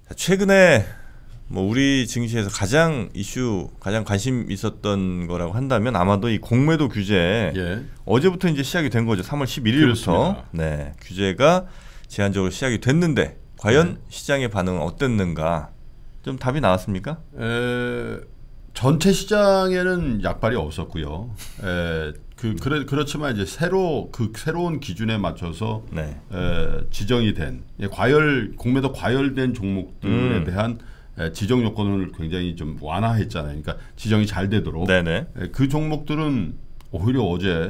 최근에 뭐 우리 증시에서 가장 가장 관심 있었던 거라고 한다면 아마도 이 공매도 규제. 예. 어제부터 이제 시작이 된 거죠. 3월 11일부터. 그렇습니다. 네, 규제가 제한적으로 시작이 됐는데 과연 시장의 반응은 어땠는가? 좀 답이 나왔습니까? 전체 시장에는 약발이 없었고요. 그렇지만 이제 새로운 기준에 맞춰서 네. 지정이 된 공매도 과열된 종목들에 대한 지정 요건을 굉장히 좀 완화했잖아요. 그러니까 지정이 잘 되도록. 네네. 그 종목들은 오히려 어제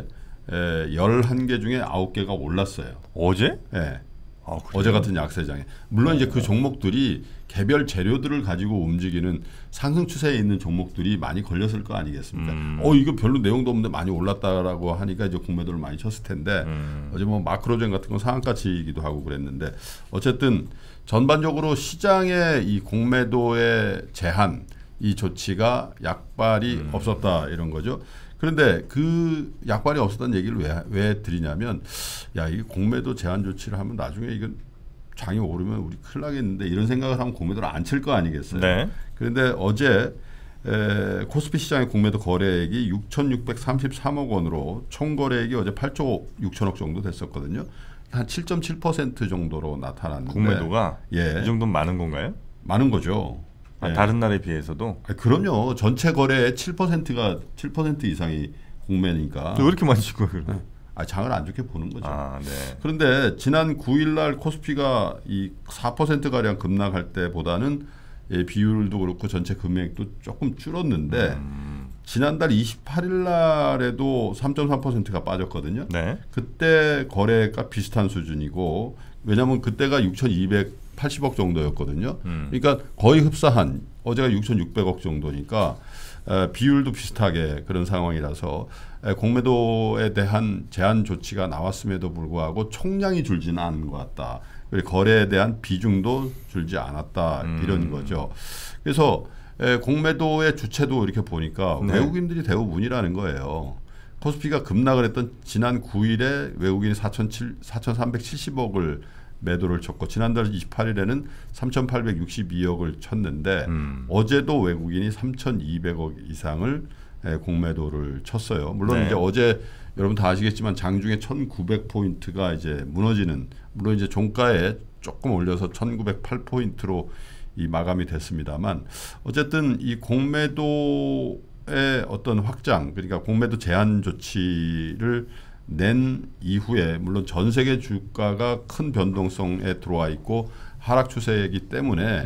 11개 중에 9개가 올랐어요. 어제? 네. 아, 어제 같은 약세장에. 물론 이제 그 종목들이 개별 재료들을 가지고 움직이는 상승 추세에 있는 종목들이 많이 걸렸을 거 아니겠습니까? 이거 별로 내용도 없는데 많이 올랐다라고 하니까 이제 공매도를 많이 쳤을 텐데 어제 뭐 마크로젠 같은 건 상한가 치기도 하고 그랬는데 어쨌든 전반적으로 시장의 이 공매도의 제한 이 조치가 약발이 없었다 이런 거죠. 그런데 그 약발이 없었다는 얘기를 왜 드리냐면 이 공매도 제한 조치를 하면 나중에 이건 장이 오르면 우리 큰일 나겠는데 이런 생각을 하면 공매도를 안 칠 거 아니겠어요. 네. 그런데 어제 코스피 시장의 공매도 거래액이 6,633억 원으로 총 거래액이 어제 8조 6천억 정도 됐었거든요. 한 7.7% 정도로 나타났는데 공매도가 이 정도면 많은 건가요? 많은 거죠. 다른 날에 비해서도? 그럼요. 전체 거래의 7% 이상이 공매니까. 왜 이렇게 많이 친 거예요? 장을 안 좋게 보는 거죠. 네. 그런데 지난 9일 날 코스피가 이 4% 가량 급락할 때보다는 비율도 그렇고 전체 금액도 조금 줄었는데 지난달 28일 날에도 3.3%가 빠졌거든요. 네. 그때 거래가 비슷한 수준이고 왜냐하면 그때가 6,280억 정도였거든요. 그러니까 거의 흡사한 어제가 6,600억 정도니까 비율도 비슷하게 그런 상황이라서 공매도에 대한 제한 조치가 나왔음에도 불구하고 총량이 줄지는 않은 것 같다. 그리고 거래에 대한 비중도 줄지 않았다 이런 거죠. 그래서 공매도의 주체도 이렇게 보니까 외국인들이 대부분이라는 거예요. 코스피가 급락을 했던 지난 9일에 외국인이 4,370억을 매도를 쳤고 지난달 28일에는 3,862억을 쳤는데 어제도 외국인이 3,200억 이상을 공매도를 쳤어요. 물론 이제 어제 여러분 다 아시겠지만 장중에 1,900포인트가 이제 무너지는 물론 이제 종가에 조금 올려서 1,908포인트로 이 마감이 됐습니다만 어쨌든 이 공매도의 어떤 확장 그러니까 공매도 제한 조치를 낸 이후에 물론 전 세계 주가가 큰 변동성에 들어와 있고 하락 추세이기 때문에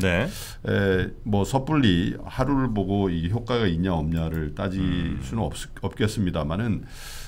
뭐 섣불리 하루를 보고 이 효과가 있냐 없냐를 따질 수는 없겠습니다만은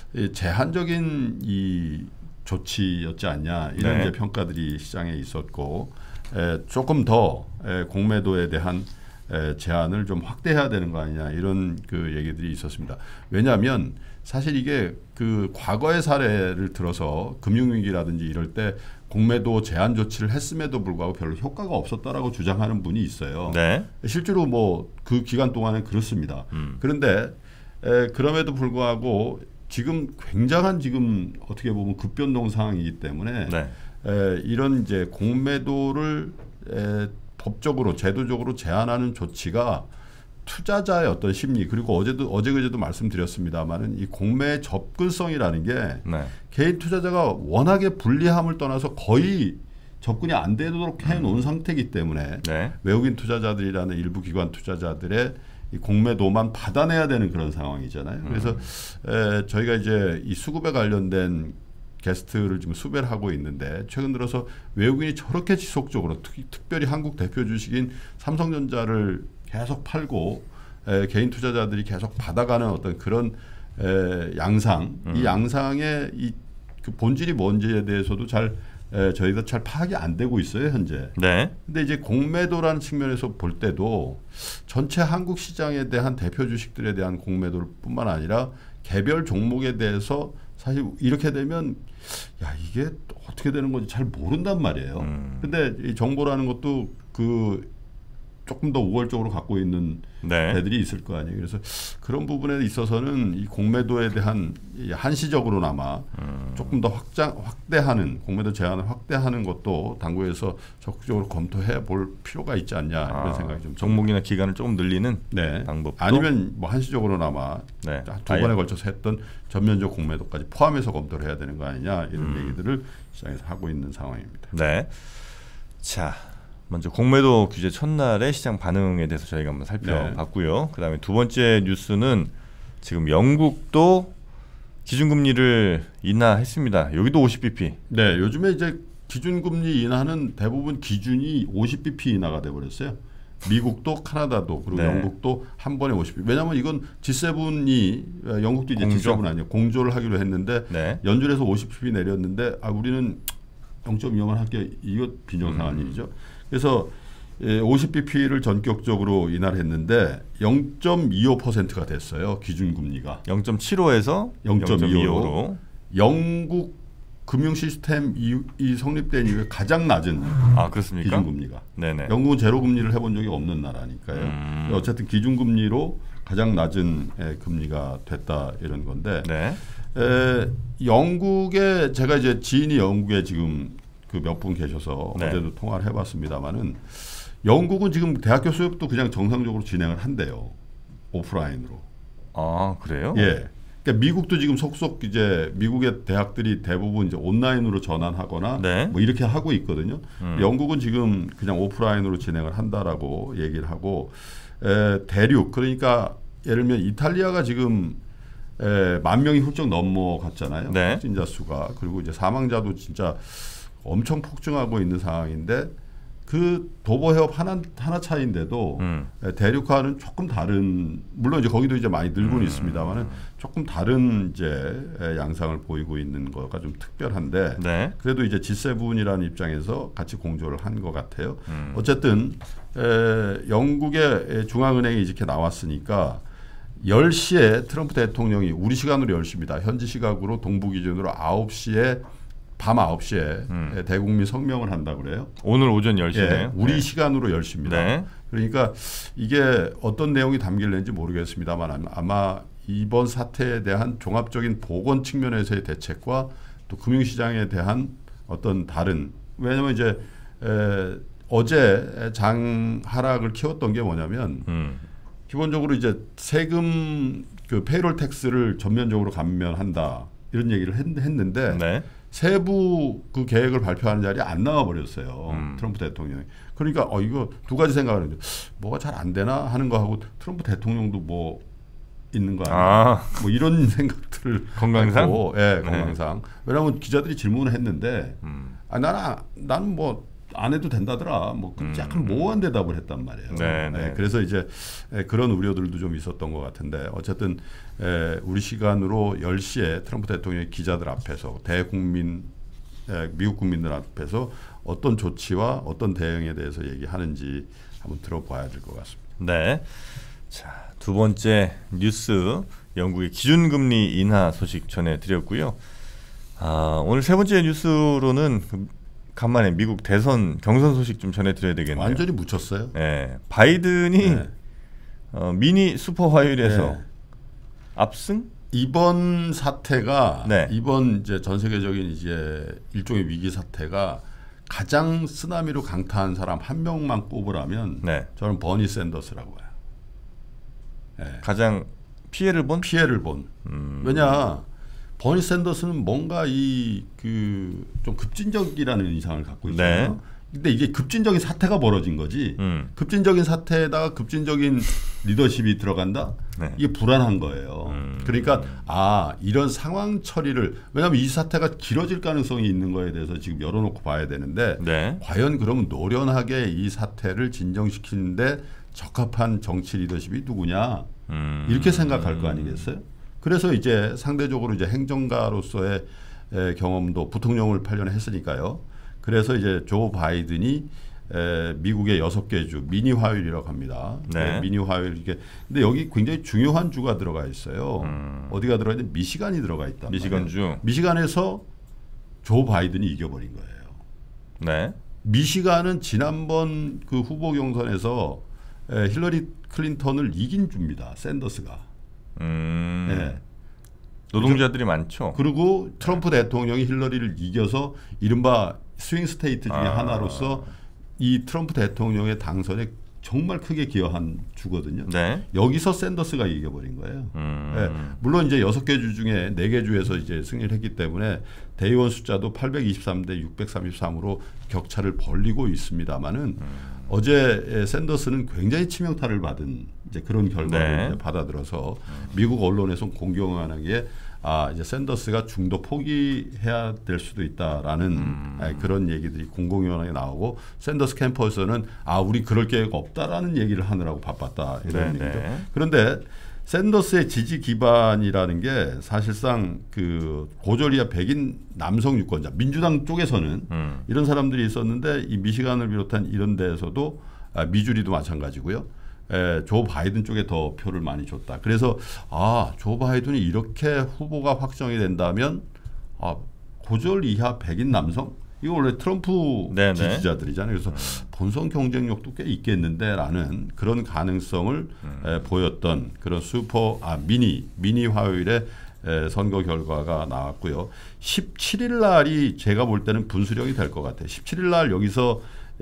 제한적인 이 조치였지 않냐 이런 이제 평가들이 시장에 있었고 조금 더 공매도에 대한 제한을 좀 확대해야 되는 거 아니냐 이런 그 얘기들이 있었습니다. 왜냐하면 사실 이게 그 과거의 사례를 들어서 금융위기라든지 이럴 때 공매도 제한 조치를 했음에도 불구하고 별로 효과가 없었다라고 주장하는 분이 있어요. 네. 실제로 뭐 그 기간 동안에 그렇습니다. 그런데 그럼에도 불구하고 지금 굉장한 지금 어떻게 보면 급변동 상황이기 때문에 이런 이제 공매도를 법적으로 제도적으로 제한하는 조치가 투자자의 어떤 심리 그리고 어제그제도 말씀드렸습니다만은 이 공매 접근성이라는 게 개인 투자자가 워낙에 불리함을 떠나서 거의 접근이 안 되도록 해놓은 상태이기 때문에 외국인 투자자들이라는 일부 기관 투자자들의 이 공매도만 받아내야 되는 그런 상황이잖아요. 그래서 저희가 이제 이 수급에 관련된 게스트를 지금 수배를 하고 있는데 최근 들어서 외국인이 저렇게 지속적으로 특별히 한국 대표 주식인 삼성전자를 계속 팔고 개인 투자자들이 계속 받아가는 어떤 그런 양상, 이 양상의 그 본질이 뭔지에 대해서도 저희가 잘 파악이 안 되고 있어요 현재. 근데 이제 공매도라는 측면에서 볼 때도 전체 한국 시장에 대한 대표 주식들에 대한 공매도를 뿐만 아니라 개별 종목에 대해서 사실 이렇게 되면 이게 어떻게 되는 건지 잘 모른단 말이에요. 근데 이 정보라는 것도 그 조금 더 우월적으로 갖고 있는 애들이 있을 거 아니에요. 그래서 그런 부분에 있어서는 이 공매도에 대한 한시적으로나마 조금 더 확대하는 공매도 제한을 확대하는 것도 당국에서 적극적으로 검토해 볼 필요가 있지 않냐 이런 생각이 좀 종목이나 기간을 조금 늘리는 방법도 아니면 뭐 한시적으로나마 두 번에 걸쳐서 했던 전면적 공매도까지 포함해서 검토를 해야 되는 거 아니냐 이런 얘기들을 시장에서 하고 있는 상황입니다. 네. 자, 먼저 공매도 규제 첫날의 시장 반응에 대해서 저희가 한번 살펴봤고요. 그다음에 두 번째 뉴스는 지금 영국도 기준금리를 인하했습니다. 여기도 50bp. 네, 요즘에 이제 기준금리 인하는 대부분 기준이 50bp 인하가 돼버렸어요. 미국도 카나다도 그리고 영국도 한 번에 50bp. 왜냐하면 이건 G7이 영국도 이제 G7 아니에요. 공조를 하기로 했는데 연준에서 50bp 내렸는데 우리는 0.2만 할게 이거 빈정상한 일이죠. 그래서 50bp를 전격적으로 인하를 했는데 0.25%가 됐어요. 기준금리가. 0.75에서 0.25로. 영국 금융 시스템 이 성립된 이후에 가장 낮은 그렇습니까? 기준금리가. 네네. 영국은 제로금리를 해본 적이 없는 나라니까요. 어쨌든 기준금리로 가장 낮은 금리가 됐다 이런 건데 영국에 제가 이제 지인이 영국에 지금 그 몇 분 계셔서 어제도 통화를 해봤습니다만은 영국은 지금 대학교 수업도 그냥 정상적으로 진행을 한대요. 오프라인으로. 그래요? 예. 그러니까 미국도 지금 속속 이제 미국의 대학들이 대부분 이제 온라인으로 전환하거나 뭐 이렇게 하고 있거든요. 영국은 지금 그냥 오프라인으로 진행을 한다라고 얘기를 하고 대륙 그러니까 예를 들면 이탈리아가 지금 10,000명이 훌쩍 넘어갔잖아요. 확진자 수가. 그리고 이제 사망자도 진짜 엄청 폭증하고 있는 상황인데 그 도보 해협 하나 차인데도 대륙화는 조금 다른 물론 이제 거기도 이제 많이 늘고는 있습니다만은 조금 다른 이제 양상을 보이고 있는 거가 좀 특별한데 그래도 이제 G7이라는 입장에서 같이 공조를 한 것 같아요. 어쨌든 영국의 중앙은행이 이렇게 나왔으니까 10시에 트럼프 대통령이 우리 시간으로 10시입니다. 현지 시각으로 동부 기준으로 9시에 밤 9시에 대국민 성명을 한다고 그래요. 오늘 오전 10시네요. 우리 시간으로 10시입니다. 그러니까 이게 어떤 내용이 담길는지 모르겠습니다만 아마 이번 사태에 대한 종합적인 보건 측면에서의 대책과 또 금융시장에 대한 어떤 다른 왜냐하면 이제 어제 장 하락을 키웠던 게 뭐냐면 기본적으로 이제 세금 그 페이롤 텍스를 전면적으로 감면한다 이런 얘기를 했는데 세부 그 계획을 발표하는 자리에 안 나와 버렸어요. 트럼프 대통령이. 그러니까 이거 두 가지 생각을 했는데 뭐가 잘 안 되나 하는 거 하고 트럼프 대통령도 뭐 있는 거 아니야? 뭐 이런 생각들을 건강상? 했고, 건강상. 왜냐하면 기자들이 질문을 했는데 나는 뭐 안 해도 된다더라. 뭐 약간 모호한 대답을 했단 말이에요. 그래서 이제 그런 우려들도 좀 있었던 것 같은데 어쨌든 우리 시간으로 10시에 트럼프 대통령이 기자들 앞에서 대국민 미국 국민들 앞에서 어떤 조치와 어떤 대응에 대해서 얘기하는지 한번 들어봐야 될 것 같습니다. 네. 자, 두 번째 뉴스 영국의 기준금리 인하 소식 전해드렸고요. 오늘 세 번째 뉴스로는 간만에 미국 대선 경선 소식 좀 전해드려야 되겠네요. 완전히 묻혔어요. 바이든이 미니 슈퍼 화요일에서 압승? 이번 사태가 이번 이제 전 세계적인 이제 일종의 위기 사태가 가장 쓰나미로 강타한 사람 한 명만 꼽으라면 저는 버니 샌더스라고 해요. 가장 피해를 본? 왜냐? 버니 샌더스는 뭔가 좀 급진적이라는 인상을 갖고 있어요. 근데 이게 급진적인 사태가 벌어진 거지. 급진적인 사태에다가 급진적인 리더십이 들어간다? 이게 불안한 거예요. 그러니까 이런 상황 처리를 왜냐하면 이 사태가 길어질 가능성이 있는 거에 대해서 지금 열어놓고 봐야 되는데 과연 그러면 노련하게 이 사태를 진정시키는데 적합한 정치 리더십이 누구냐? 이렇게 생각할 거 아니겠어요? 그래서 이제 상대적으로 이제 행정가로서의 경험도 부통령을 8년에 했으니까요. 그래서 이제 조 바이든이 미국의 6개 주 미니 화요일이라고 합니다. 미니 화요일 이게 근데 여기 굉장히 중요한 주가 들어가 있어요. 어디가 들어가 있는데 미시간이 들어가 있다. 미시간주. 미시간에서 조 바이든이 이겨버린 거예요. 미시간은 지난번 그 후보 경선에서 힐러리 클린턴을 이긴 주입니다. 샌더스가. 노동자들이 많죠. 그리고 트럼프 대통령이 힐러리를 이겨서 이른바 스윙 스테이트 중에 하나로서 이 트럼프 대통령의 당선에 정말 크게 기여한 주거든요. 네. 여기서 샌더스가 이겨버린 거예요. 네. 물론 이제 6개 주 중에 4개 주에서 이제 승리를 했기 때문에 대의원 숫자도 823대 633으로 격차를 벌리고 있습니다만은 어제 샌더스는 굉장히 치명타를 받은 이제 그런 결과를 네. 이제 받아들어서 미국 언론에서 공경하게 이제 샌더스가 중도 포기해야 될 수도 있다라는 그런 얘기들이 공공연하게 나오고 샌더스 캠퍼에서는 우리 그럴 계획 없다라는 얘기를 하느라고 바빴다 이런 네, 얘기죠. 네. 그런데 샌더스의 지지 기반이라는 게 사실상 그 고졸이야 백인 남성 유권자 민주당 쪽에서는 이런 사람들이 있었는데 이 미시간을 비롯한 이런 데에서도 미주리도 마찬가지고요. 조 바이든 쪽에 더 표를 많이 줬다. 그래서 조 바이든이 이렇게 후보가 확정이 된다면 고졸 이하 백인 남성 이거 원래 트럼프 네네. 지지자들이잖아요. 그래서 본선 경쟁력도 꽤 있겠는데라는 그런 가능성을 보였던 그런 미니 화요일에 선거 결과가 나왔고요. 17일 날이 제가 볼 때는 분수령이 될 것 같아요. 17일 날 여기서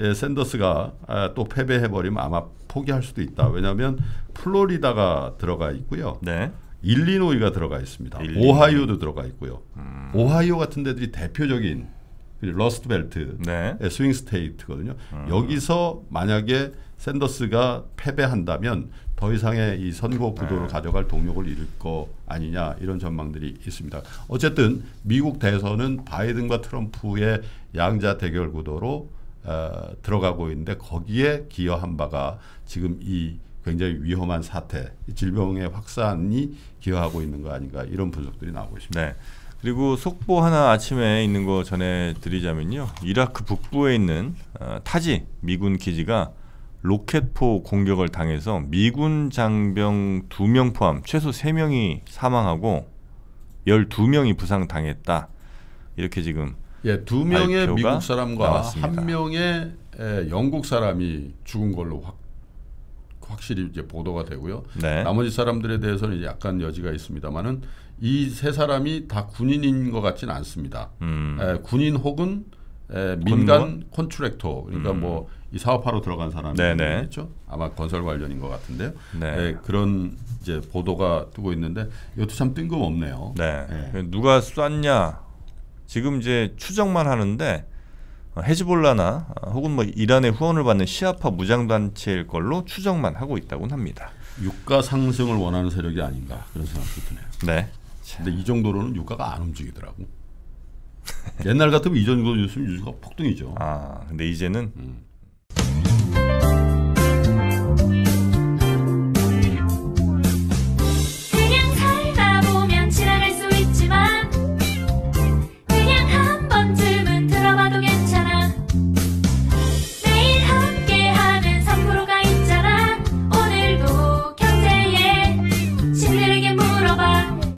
샌더스가 또 패배해버리면 아마 포기할 수도 있다. 왜냐하면 플로리다가 들어가 있고요. 네. 일리노이가 들어가 있습니다. 오하이오도 들어가 있고요. 오하이오 같은 데들이 대표적인 러스트벨트 네. 스윙 스테이트거든요. 여기서 만약에 샌더스가 패배한다면 더 이상의 이 선거 구도를 가져갈 동력을 잃을 거 아니냐 이런 전망들이 있습니다. 어쨌든 미국 대선은 바이든과 트럼프의 양자 대결 구도로 들어가고 있는데 거기에 기여한 바가 지금 이 굉장히 위험한 사태, 질병의 확산이 기여하고 있는 거 아닌가 이런 분석들이 나오고 있습니다. 네. 그리고 속보 하나 아침에 있는 거 전해드리자면요. 이라크 북부에 있는 타지 미군 기지가 로켓포 공격을 당해서 미군 장병 2명 포함 최소 3명이 사망하고 12명이 부상당했다. 이렇게 지금 2명의 미국 사람과 나왔습니다. 1명의 영국 사람이 죽은 걸로 확실히 이제 보도가 되고요. 네. 나머지 사람들에 대해서는 이제 약간 여지가 있습니다만은 이 세 사람이 다 군인인 것 같지는 않습니다. 군인 혹은 민간 콘트랙터 그러니까 뭐 이 사업하러 들어간 사람이겠죠. 아마 건설 관련인 것 같은데요. 네. 그런 이제 보도가 뜨고 있는데 이것도 참 뜬금없네요. 네. 누가 쐈냐? 지금 이제 추정만 하는데 헤즈볼라나 혹은 뭐 이란의 후원을 받는 시아파 무장단체일 걸로 추정만 하고 있다고는 합니다. 유가 상승을 원하는 세력이 아닌가 그런 생각도 드네요. 네. 근데 이 정도로는 유가가 안 움직이더라고. 옛날 같으면 이 정도였으면 유가가 폭등이죠. 근데 이제는